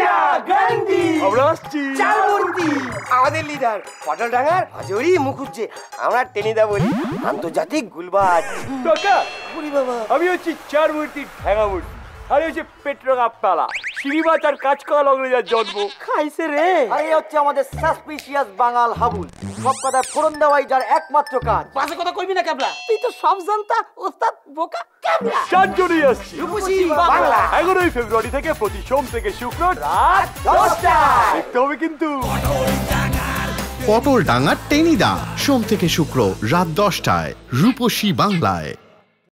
India guarantee আমরা আসছি চার মূর্তি আমাদের লিডার পটলডাঙ্গার হাজরি মুখুজ্জে আমরা টেনিদা বলি আন্তর্জাতিক গুলবাজ কাকা পুরি বাবা আমি হচ্ছি চার মূর্তির ঠ্যাঙা মূর্তি আরে হচ্ছে পেট্রোগাপ পালা শ্রীমাচ আর কাজ করা লগ্নে জন্ম খাইছে রে আরে হচ্ছে আমাদের সাসপিশিয়াস বাঙাল হাবুল সব কথা ফোড়ন দেওয়াই যার একমাত্র কাজ পাশে কথা কইবি না ক্যাবলা তুই তো সব জানতা ওস্তাদ বোকা ক্যাবলা চারজনই আসছি রূপসী বাংলা 11ই ফেব্রুয়ারি থেকে প্রতি সোম থেকে শুক্র রাত 10টায় দেখতে হবে কিন্তু পটলডাঙ্গার টেনিদা সোম থেকে শুক্র রাত 10টায় রূপসী বাংলায়।